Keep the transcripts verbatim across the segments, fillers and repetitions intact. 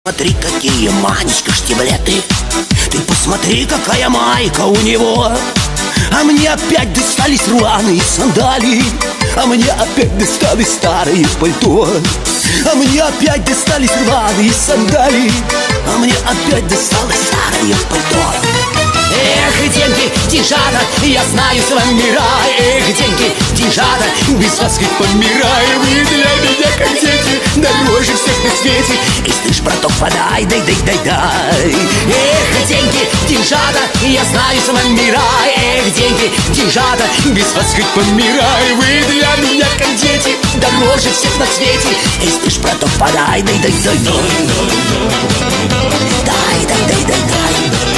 Смотри, какие, Манечка, штиблеты. Ты посмотри, какая майка у него. А мне опять достались рваные сандалии. А мне опять достались старые пальто. А мне опять достались рваные сандалии. А мне опять досталось старое пальто. Эх, деньги, деньжата, я знаю с вами мира. Эх, деньги, деньжата, без вас ведь помираю. Вы для меня как дети, дороже всех на свете. И слышь, браток, подай, дай, дай, дай, дай. Эх, деньги, деньжата, я знаю с вами мира. Эх, деньги, деньжата, без вас ведь помираю. Вы для меня как дети, дороже всех на свете. И слышь, браток, подай, дай, дай, дай, дай. Дай, дай, дай, дай, дай.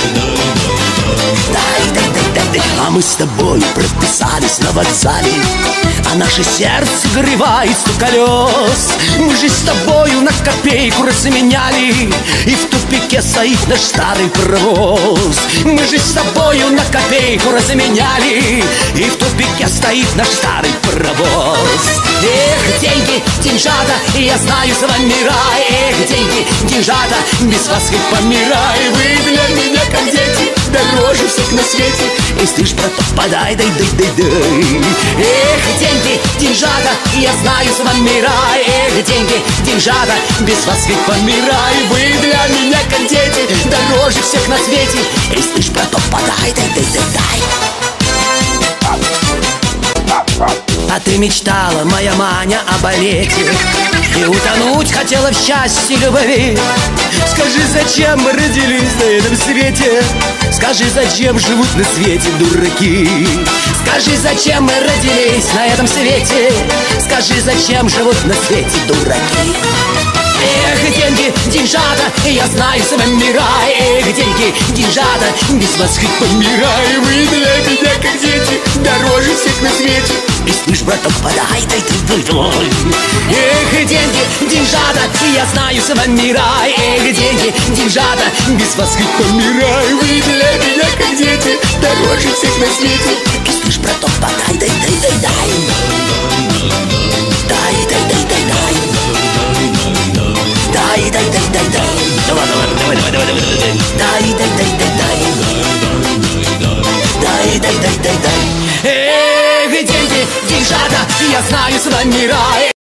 Дай, дай, дай, дай, дай. А мы с тобой прописались на вокзале, а наше сердце горевает сто колес. Мы же с тобою на копейку разменяли, и в тупике стоит наш старый паровоз. Мы же с тобою на копейку разменяли, и в тупике стоит наш старый паровоз. Эх, деньги, деньжата, я знаю с вами мира. Эх, деньги, деньжата, без вас ведь помираю. Вы для меня как дети, дороже всех на свете. И слышь, браток, подай, дай, дай, дай, дай. Эх, деньги, деньжата, я знаю с вами мира. Эх, деньги, деньжата, без вас ведь помираю. Вы для меня как дети, дороже всех на свете. И слышь, браток, подай, дай, дай, дай, дай. А ты мечтала, моя Маня, о балете, и утонуть хотела в счастье любви. Скажи, зачем мы родились на этом свете? Скажи, зачем живут на свете дураки? Скажи, зачем мы родились на этом свете? Скажи, зачем живут на свете дураки? Эх, деньги, деньжата, я знаю с вами мира. Эх, деньги, деньжата, без вас хоть помираю. Вы для меня как дети, дороже всех на свете. И слышь, браток, подай, дай, дай, дай, дай. Эх, деньги, деньжата, я знаю с вами мира. Эх, деньги, деньжата, без вас хоть помираю. Вы для меня как дети, дороже всех на свете. И слышь, браток, подай, дай, дай, дай, дай. Дай, дай, дай, дай, дай. Дай, дай, дай, дай, дай. Давай, давай, давай, давай, давай, давай, давай. Дай, дай, дай, дай, дай. Дай, дай, дай, дай, дай. Эх, деньги, деньжата, я знаю с вами мира.